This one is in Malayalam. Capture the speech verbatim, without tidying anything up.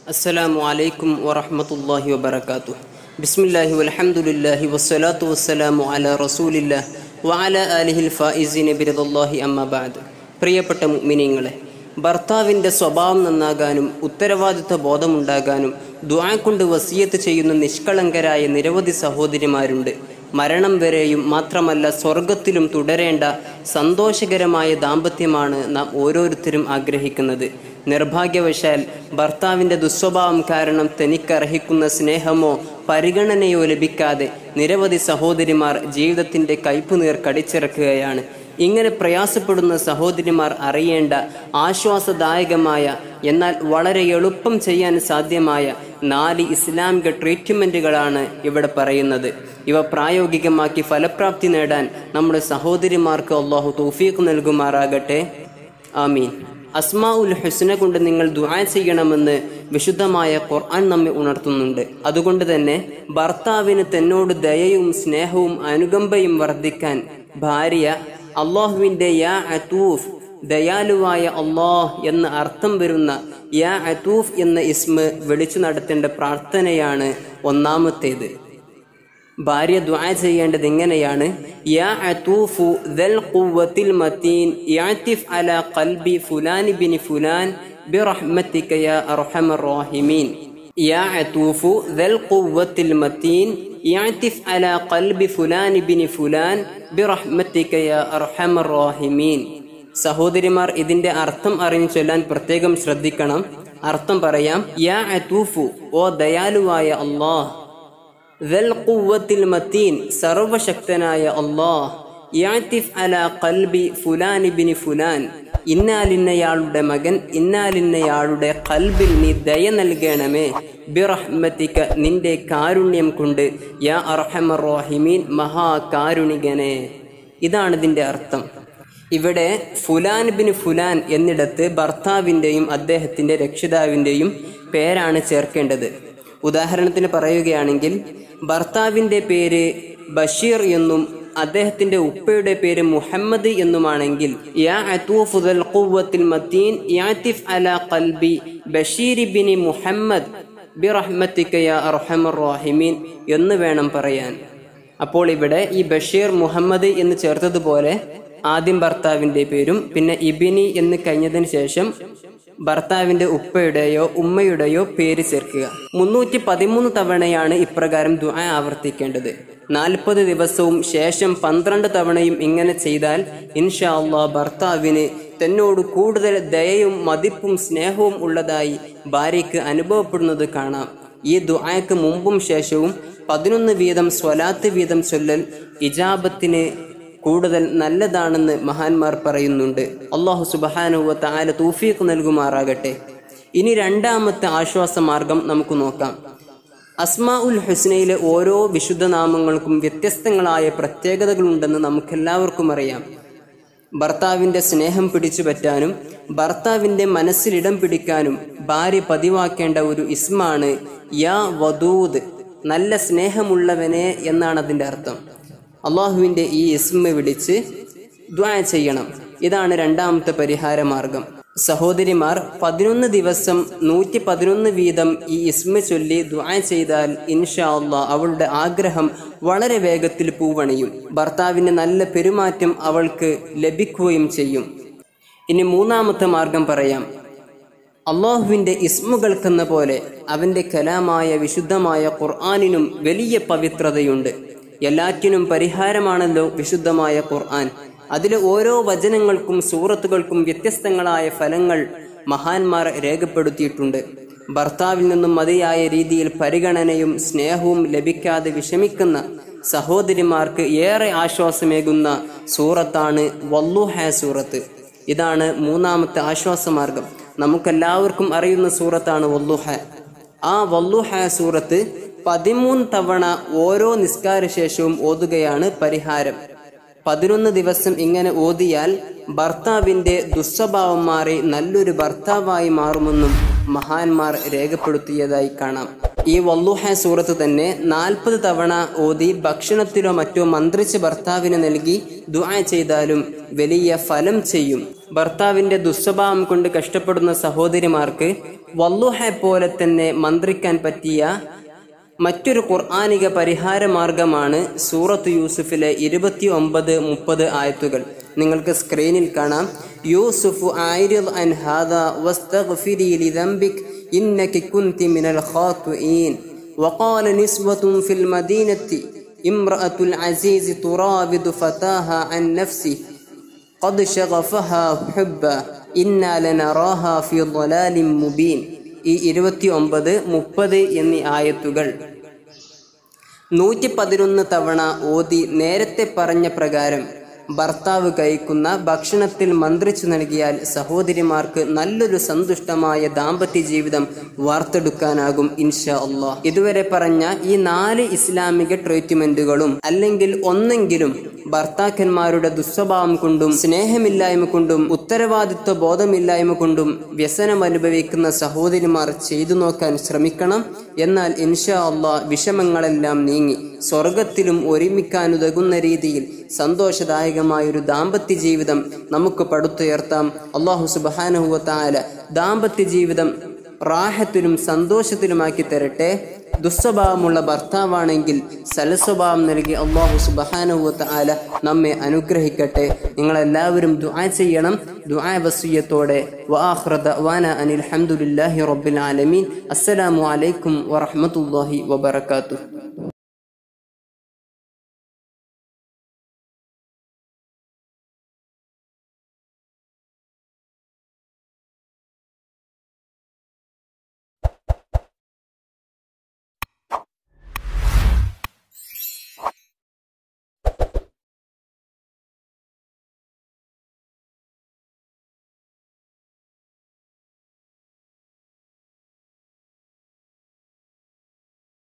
അസ്സലാമു അലൈക്കും വറഹ്മത്തുള്ളാഹി വബറകാതുഹു. ബിസ്മില്ലാഹി വൽഹംദുലില്ലാഹി വസ്സലാത്തു വസ്സലാമു അലാ റസൂലില്ലാഹി വഅലാ ആലിഹിൽ ഫായിസീന ബിറദല്ലാഹി അമ്മാ ബഅദ്. പ്രിയപ്പെട്ട മുഅ്മിനീങ്ങളെ, ഭർത്താവിൻ്റെ സ്വഭാവം നന്നാകാനും ഉത്തരവാദിത്വ ബോധമുണ്ടാകാനും ദുആ കൊണ്ട് വസിയത്ത് ചെയ്യുന്ന നിഷ്കളങ്കരായ നിരവധി സഹോദരിമാരുണ്ട്. മരണം വരെയും മാത്രമല്ല സ്വർഗത്തിലും തുടരേണ്ട സന്തോഷകരമായ ദാമ്പത്യമാണ് നാം ഓരോരുത്തരും ആഗ്രഹിക്കുന്നത്. നിർഭാഗ്യവശാൽ ഭർത്താവിൻ്റെ ദുസ്വഭാവം കാരണം തനിക്കർഹിക്കുന്ന സ്നേഹമോ പരിഗണനയോ ലഭിക്കാതെ നിരവധി സഹോദരിമാർ ജീവിതത്തിൻ്റെ കയ്പുനീർ കടിച്ചിറക്കുകയാണ്. ഇങ്ങനെ പ്രയാസപ്പെടുന്ന സഹോദരിമാർ അറിയേണ്ട ആശ്വാസദായകമായ എന്നാൽ വളരെ എളുപ്പം ചെയ്യാൻ സാധ്യമായ നാല് ഇസ്ലാമിക ട്രീറ്റ്മെൻറ്റുകളാണ് ഇവിടെ പറയുന്നത്. ഇവ പ്രായോഗികമാക്കി ഫലപ്രാപ്തി നേടാൻ നമ്മുടെ സഹോദരിമാർക്ക് അല്ലാഹു തൗഫീഖ് നൽകുമാറാകട്ടെ. ആമീൻ. അസ്മാ ഉൽ ഹുസ്ന കൊണ്ട് നിങ്ങൾ ദുആ ചെയ്യണമെന്ന് വിശുദ്ധമായ ഖുർആൻ നമ്മെ ഉണർത്തുന്നുണ്ട്. അതുകൊണ്ട് തന്നെ ഭർത്താവിന് തന്നോട് ദയയും സ്നേഹവും അനുകമ്പയും വർദ്ധിക്കാൻ ഭാര്യ അള്ളാഹുവിൻ്റെ യാ അത്തൂഫ്, ദയാലുവായ അള്ളാഹ് എന്ന അർത്ഥം വരുന്ന യാ അത്തൂഫ് എന്ന ഇസ്മ വിളിച്ചു നടത്തേണ്ട പ്രാർത്ഥനയാണ് ഒന്നാമത്തേത്. ഭാര്യ ദുആ ചെയ്യേണ്ടത് എങ്ങനെയാണ്? യാ അത്തൂഫു ദൽ ഖുവ്വത്തിൽ മതീൻ യഅതിഫ് അലാ ഖൽബി ഫുലാൻ ബിൻ ഫുലാൻ ബിറഹ്മതിക യാ അർഹമർ റഹീമീൻ. യാ അത്തൂഫു ദൽ ഖുവ്വത്തിൽ മതീൻ യഅതിഫ് അലാ ഖൽബി ഫുലാൻ ബിൻ ഫുലാൻ ബിറഹ്മതിക യാ അർഹമർ റഹീമീൻ. സഹോദരിമാർ ഇതിന്റെ അർത്ഥം അറിഞ്ഞു ചൊല്ലാൻ പ്രത്യേകം ശ്രദ്ധിക്കണം. അർത്ഥം പറയാം. യാ അത്തൂഫു, ഓ ദയാലുവായ അല്ലാഹ്, ദൽ ഖുവ്വത്തിൽ മതീൻ, സർവശക്തനായ അല്ലാഹ്, യഅതിഫ് അലാ ഖൽബി ഫുലാൻ ബിൻ ഫുലാൻ, ഇന്നാലിന്നയാളുടെ മകൻ ഇന്നാലിന്നയാളുടെ ഖൽബിൽ നീ ദയ നൽകണമേ. ബിറഹ്മതിക, നിന്റെ കാരുണ്യം കൊണ്ട്, യാ അർഹമർ റഹീമീൻ, മഹാകാരുണികനെ. ഇതാണ് ഇതിന്റെ അർത്ഥം. ഇവിടെ ഫുലാൻ ബിൻ ഫുലാൻ എന്നിടത്ത് ഭർത്താവിൻ്റെയും അദ്ദേഹത്തിൻ്റെ രക്ഷിതാവിൻ്റെയും പേരാണ് ചേർക്കേണ്ടത്. ഉദാഹരണത്തിന് പറയുകയാണെങ്കിൽ ഭർത്താവിൻ്റെ പേര് ബഷീർ എന്നും അദ്ദേഹത്തിൻ്റെ ഉപ്പയുടെ പേര് മുഹമ്മദ് എന്നുമാണെങ്കിൽ യാ അത്തൂഫു ദൽ ഖുവ്വത്തിൽ മതീൻ യഅതിഫ് അലാ ഖൽബി ബഷീർ ബിൻ മുഹമ്മദ് ബിറഹ്മതിക യാ അർഹമർ റഹീമീൻ എന്ന് വേണം പറയാൻ. അപ്പോൾ ഇവിടെ ഈ ബഷീർ മുഹമ്മദ് എന്ന് ചേർത്തതുപോലെ ആദ്യം ഭർത്താവിൻ്റെ പേരും പിന്നെ ഇബിനി എന്ന് കഴിഞ്ഞതിന് ശേഷം ഭർത്താവിൻ്റെ ഉപ്പയുടെയോ ഉമ്മയുടെയോ പേര് ചേർക്കുക. മുന്നൂറ്റി പതിമൂന്ന് തവണയാണ് ഇപ്രകാരം ദുആ ആവർത്തിക്കേണ്ടത്. നാൽപ്പത് ദിവസവും ശേഷം പന്ത്രണ്ട് തവണയും ഇങ്ങനെ ചെയ്താൽ ഇൻഷാ അല്ലാഹ് ഭർത്താവിന് തന്നോട് കൂടുതൽ ദയയും മതിപ്പും സ്നേഹവും ഉള്ളതായി ഭാര്യയ്ക്ക് അനുഭവപ്പെടുന്നത് കാണാം. ഈ ദുആക്ക് മുമ്പും ശേഷവും പതിനൊന്ന് വീതം സ്വലാത്ത് വീതം ചൊല്ലൽ ഇജാബത്തിന് കൂടുതൽ നല്ലതാണെന്ന് മഹാന്മാർ പറയുന്നുണ്ട്. അല്ലാഹു സുബ്ഹാനഹു വ തആല തൗഫീഖ് നൽകുമാറാകട്ടെ. ഇനി രണ്ടാമത്തെ ആശ്വാസ മാർഗം നമുക്ക് നോക്കാം. അസ്മാ ഉൽ ഹുസ്നയിലെ ഓരോ വിശുദ്ധ നാമങ്ങൾക്കും വ്യത്യസ്തങ്ങളായ പ്രത്യേകതകളുണ്ടെന്ന് നമുക്കെല്ലാവർക്കും അറിയാം. ഭർത്താവിൻ്റെ സ്നേഹം പിടിച്ചു പറ്റാനും ഭർത്താവിൻ്റെ മനസ്സിലിടം പിടിക്കാനും ഭാര്യ പതിവാക്കേണ്ട ഒരു ഇസ്മാണ് യാ വദൂദ്, നല്ല സ്നേഹമുള്ളവനെ എന്നാണ് അതിൻ്റെ അർത്ഥം. അള്ളാഹുവിൻ്റെ ഈ ഇസ്മ വിളിച്ച് ദുആ ചെയ്യണം. ഇതാണ് രണ്ടാമത്തെ പരിഹാര മാർഗം. സഹോദരിമാർ പതിനൊന്ന് ദിവസം നൂറ്റി പതിനൊന്ന് വീതം ഈ ഇസ്മ ചൊല്ലി ദുആ ചെയ്താൽ ഇൻഷാ അല്ലാഹ് അവളുടെ ആഗ്രഹം വളരെ വേഗത്തിൽ പൂവണിയും. ഭർത്താവിൻ്റെ നല്ല പെരുമാറ്റം അവൾക്ക് ലഭിക്കുകയും ചെയ്യും. ഇനി മൂന്നാമത്തെ മാർഗം പറയാം. അള്ളാഹുവിൻ്റെ ഇസ്മുകൾക്കെന്ന പോലെ അവൻ്റെ കലാമായ വിശുദ്ധമായ ഖുർആനിനും വലിയ പവിത്രതയുണ്ട്. എല്ലാറ്റിനും പരിഹാരമാണല്ലോ വിശുദ്ധമായ ഖുർആൻ. അതിലെ ഓരോ വചനങ്ങൾക്കും സൂറത്തുകൾക്കും വ്യത്യസ്തങ്ങളായ ഫലങ്ങൾ മഹാന്മാർ രേഖപ്പെടുത്തിയിട്ടുണ്ട്. ഭർത്താവിൽ നിന്നും മതിയായ രീതിയിൽ പരിഗണനയും സ്നേഹവും ലഭിക്കാതെ വിഷമിക്കുന്ന സഹോദരിമാർക്ക് ഏറെ ആശ്വാസമേകുന്ന സൂറത്താണ് വല്ലുഹ സൂറത്ത്. ഇതാണ് മൂന്നാമത്തെ ആശ്വാസമാർഗം. നമുക്കെല്ലാവർക്കും അറിയുന്ന സൂറത്താണ് വല്ലുഹ. ആ വല്ലുഹ സൂറത്ത് പതിമൂന്ന് തവണ ഓരോ നിസ്കാര ശേഷവും ഓതുകയാണ് പരിഹാരം. പതിനൊന്ന് ദിവസം ഇങ്ങനെ ഓതിയാൽ ഭർത്താവിൻ്റെ ദുസ്വഭാവം മാറി നല്ലൊരു ഭർത്താവായി മാറുമെന്നും മഹാന്മാർ രേഖപ്പെടുത്തിയതായി കാണാം. ഈ വല്ലുഹ സൂറത്ത് തന്നെ നാൽപ്പത് തവണ ഓതി ഭക്ഷണത്തിലോ മറ്റോ മന്ത്രിച്ച് ഭർത്താവിന് നൽകി ദുആ ചെയ്താലും വലിയ ഫലം ചെയ്യും. ഭർത്താവിൻ്റെ ദുസ്വഭാവം കൊണ്ട് കഷ്ടപ്പെടുന്ന സഹോദരിമാർക്ക് വല്ലുഹ പോലെ തന്നെ മന്ത്രിക്കാൻ പറ്റിയ മറ്റൊരു ഖുർആനിക പരിഹാര മാർഗമാണ് സൂറത്ത് യൂസുഫിലെ ഇരുപത്തി ഒമ്പത് മുപ്പത് ആയത്തുകൾ. നിങ്ങൾക്ക് സ്ക്രീനിൽ കാണാം. യൂസുഫു ആരിദ് അൻ ഹാദാ വസ്തഗ്ഫിരി ലിദംബിക് ഇന്നകി കുൻതി മിനൽ ഖാതിഈൻ വഖാല നിസ്വത്തുൻ ഫിൽ മദീനത്തി ഇംറഅത്തുൽ അസീസ് തുറാവിദു ഫതാഹാ അൻ നഫ്സി ഖദ് ശഗഫഹാ ഹുബ്ബ ഇന്നാ ലനറാഹാ ഫീ ളലാലിൻ മുബീൻ. ഈ ഇരുപത്തി ഒമ്പത് മുപ്പത് എന്നീ ആയത്തുകൾ നൂറ്റി പതിനൊന്ന് തവണ ഓതി നേരത്തെ പറഞ്ഞ പ്രകാരം ഭർത്താവ് കഴിക്കുന്ന ഭക്ഷണത്തിൽ മന്ത്രിച്ചു നൽകിയാൽ സഹോദരിമാർക്ക് നല്ലൊരു സന്തുഷ്ടമായ ദാമ്പത്യ ജീവിതം വാർത്തെടുക്കാനാകും ഇൻഷാ അല്ലാഹ്. ഇതുവരെ പറഞ്ഞ ഈ നാല് ഇസ്ലാമിക ട്രീറ്റ്മെന്റുകളും അല്ലെങ്കിൽ ഒന്നെങ്കിലും ഭർത്താക്കന്മാരുടെ ദുസ്വഭാവം കൊണ്ടും സ്നേഹമില്ലായ്മ കൊണ്ടും ഉത്തരവാദിത്വ ബോധമില്ലായ്മ കൊണ്ടും വ്യസനം അനുഭവിക്കുന്ന സഹോദരിമാർ ചെയ്തു നോക്കാൻ ശ്രമിക്കണം. എന്നാൽ ഇൻഷാ അല്ലാഹ് വിഷമങ്ങളെല്ലാം നീങ്ങി സ്വർഗത്തിലും ഒരുമിക്കാനുതകുന്ന രീതിയിൽ സന്തോഷദായകമായൊരു ദാമ്പത്യ ജീവിതം നമുക്ക് പടുത്തുയർത്താം. അല്ലാഹു സുബ്ഹാനഹു വ തആല ദാമ്പത്യ ജീവിതം റാഹത്തിലും സന്തോഷത്തിലുമാക്കി തരട്ടെ. ദുസ്വഭാവമുള്ള ഭർത്താവാണെങ്കിൽ സൽസ്വഭാവം നൽകി അല്ലാഹു സുബ്ഹാനഹു വ തആല നമ്മെ അനുഗ്രഹിക്കട്ടെ. നിങ്ങളെല്ലാവരും ദുആ ചെയ്യണം. ദുആ വസിയ്യത്തോടെ വആഖിറു ദഅ്വാനാ അനിൽ ഹംദുലില്ലാഹി റബ്ബിൽ ആലമീൻ. അസ്സലാമു അലൈക്കും വറഹ്മത്തുള്ളാഹി വബറകാതുഹു.